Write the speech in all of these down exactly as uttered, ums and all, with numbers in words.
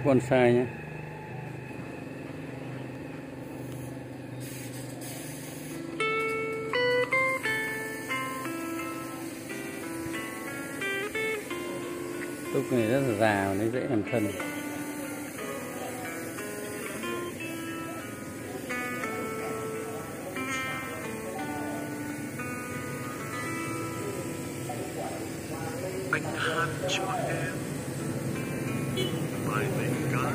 bonsai nhé. Túc này rất là già, nó dễ làm thân. Anh hát cho em bài tình ca.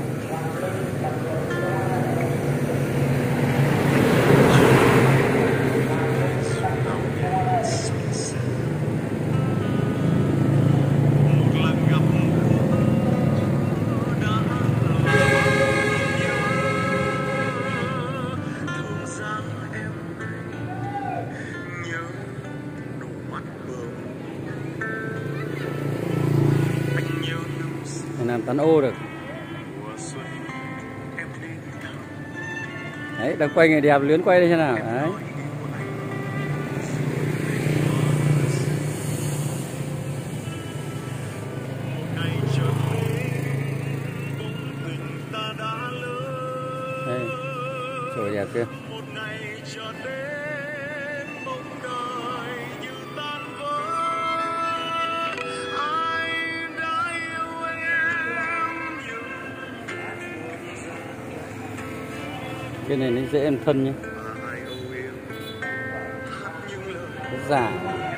Làm tán ô được. Đấy, đang quay người đẹp, luyến quay đây thế nào. Đấy. Đây, trời đẹp chưa? Cái này nó dễ em thân nhé. Nó giả.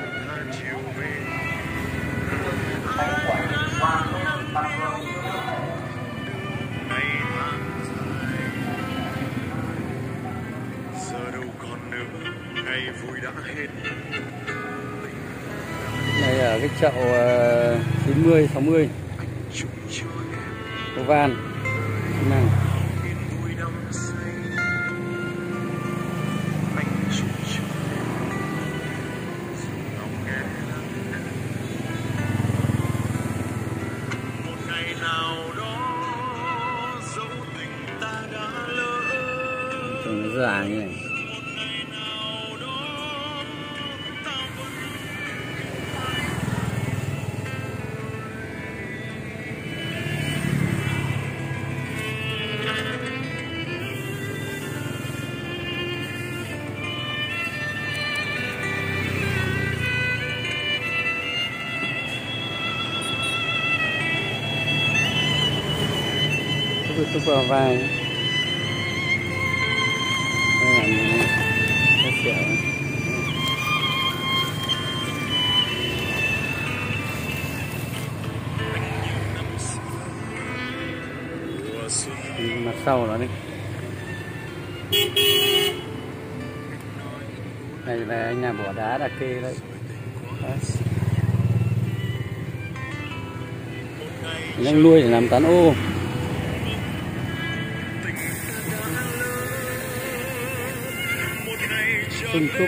Này ở cái chậu chín mươi sáu mươi Cô Van này. Nó già như này. Túc vào vai. Mặt sau nó đi. Đây là nhà bỏ đá đã kê đấy. Đấy. Đang nuôi để làm tán ô. Sung túc.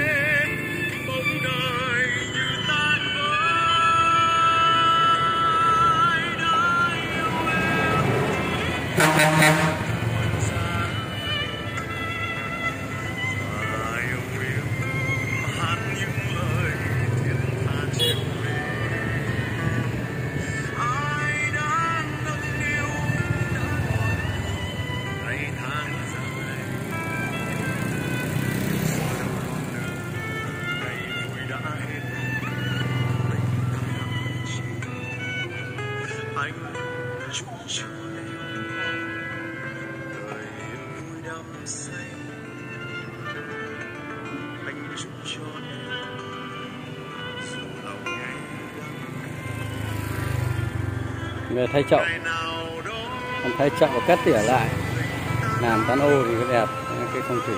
Về thay chậu, thay chậu và cắt tỉa lại, làm tán ô thì cái đẹp cái phong thủy.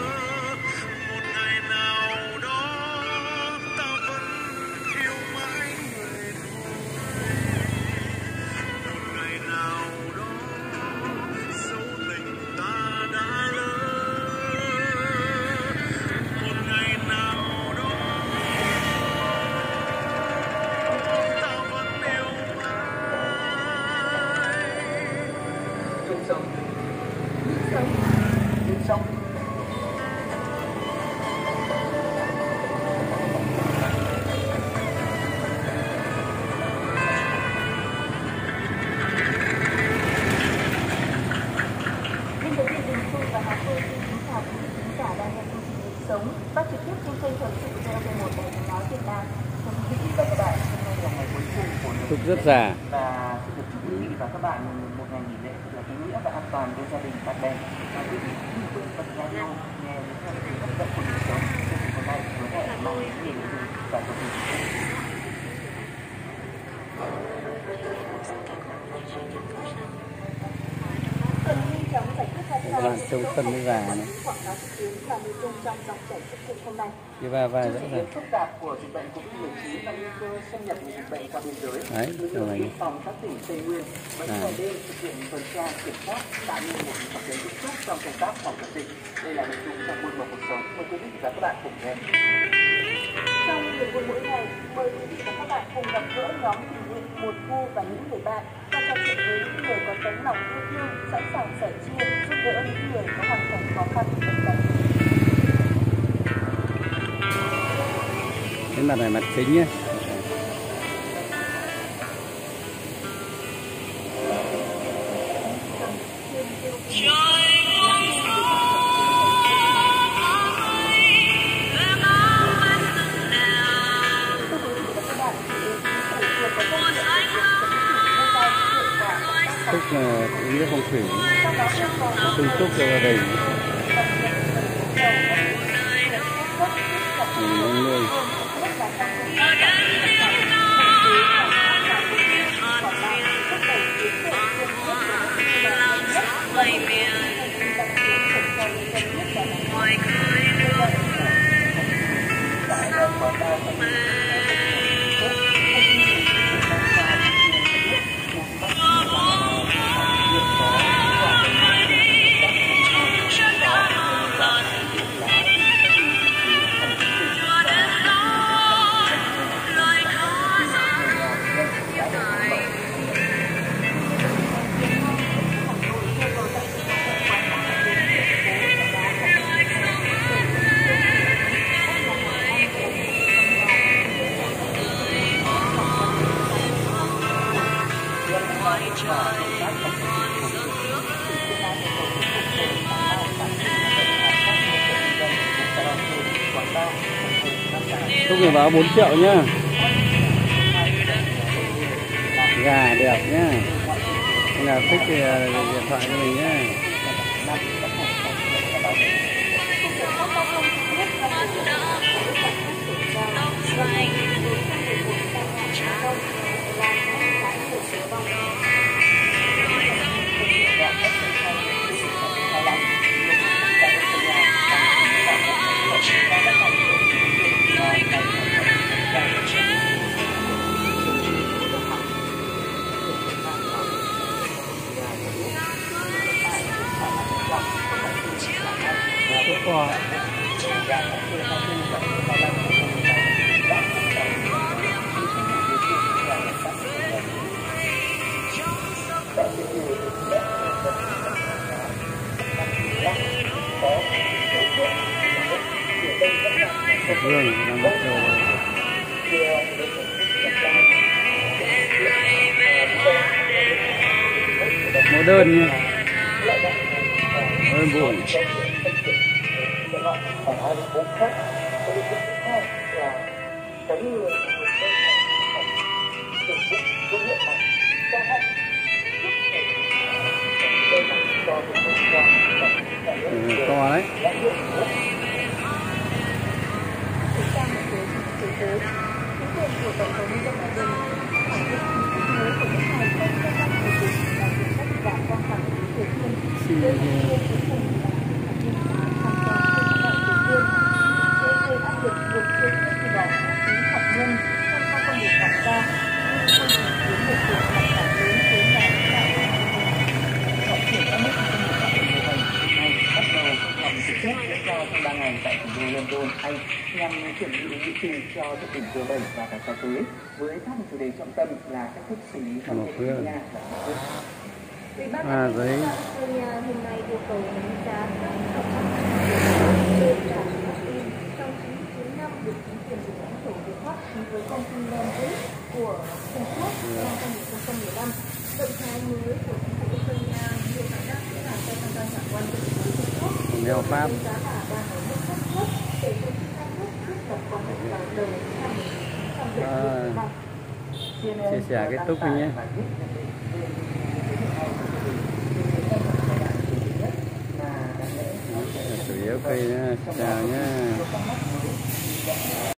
Sông, sông, Trúc rất già. Và xin được chúc quý vị và các bạn một ngày nghỉ lễ thật là ý nghĩa và an toàn với gia đình bạn bè. Và quý vị đừng quên bật radio nghe những thông tin hấp dẫn của cuộc sống. Chương trình hôm nay hứa hẹn mang đến nhiều nội dung và thông tin. Các bạn trông thân mới già này. Cái va va dễ dàng. Phức tạp của dịch bệnh Covid mười chín và nguy cơ xâm nhập dịch bệnh qua biên giới. Đấy, lực lượng biên phòng các tỉnh Tây Nguyên vẫn ngày đêm thực hiện tuần tra kiểm soát, tạo nên một hoạt động vững chắc trong công tác phòng chống dịch. Đây là nội dung trong buổi một cuộc sống. Mời quý vị và các bạn cùng nghe. Trong niềm vui mỗi ngày, mời quý vị và các bạn cùng gặp gỡ nhóm tình nguyện mùa thu và những người bạn và trò chuyện với những người có tấm lòng yêu thương, sẵn sàng sẻ chia, giúp đỡ những người có hoàn cảnh khó khăn bệnh tật. Cái mặt này mặt chính nhé. Túc là ý nghĩa phong thủy, túc túc cho gia đình. Mình nuôi. Lúc này báo bốn triệu nhá. Gà đẹp nhá. Nên là thích thì điện thoại cho mình nhá. Wow. Hương đang bắt đầu mẫu đơn nha, hơi buồn. Còn hai mươi bốn khác, cái điều thứ hai là cái người sử dụng công nghệ này cho họ to đấy. Của Tổng thống Joe Biden khẳng định chính mới của nước này không cho phép sử dụng và kiểm soát giảm căng thẳng với Triều Tiên với mục tiêu cuối cùng là hạt nhân hóa hoàn toàn trên bán đảo Triều Tiên sẽ gây áp lực buộc Triều Tiên từ bỏ vũ khí hạt nhân trong các công việc ngoại giao nhưng không thể khiến một cuộc khủng hoảng lớn với nhà lãnh đạo Ngoại trưởng các nước trong một năm hai nghìn không trăm mười bảy nay bắt đầu thăm trực tiếp diễn ra trong ba ngày tại thủ đô London, Anh nhằm chuẩn bị nghị trình cho thượng đỉnh G bảy và cả khóa tới với các chủ đề trọng tâm là cách thức xử lý quan hệ với Nga và Trung Quốc. Ủy ban An ninh Australia hôm nay yêu cầu đánh giá các hợp tác đơn trả vaccine trong chín mươi chín năm được chính quyền của lãnh thổ Việt Bắc ký với công ty Lambridge của Trung Quốc năm hai nghìn không trăm mười lăm. Động thái mới của chính phủ Australia nhiều khả năng sẽ làm cho tham gia trả quan hệ với Trung Quốc. Neo Pháp. Giá cả đang ở mức thấp nhất để cho hai nước thiết lập quan hệ vào đầu năm hai nghìn không trăm mười lăm. chia sẻ cái túc nhé. Chủ yếu cây chào nhé.